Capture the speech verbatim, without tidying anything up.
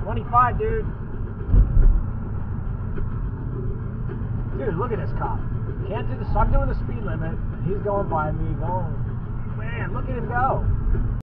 twenty-five, dude. Dude, look at this cop. Can't do the. I'm doing the speed limit. He's going by me, going. Man, look at him go.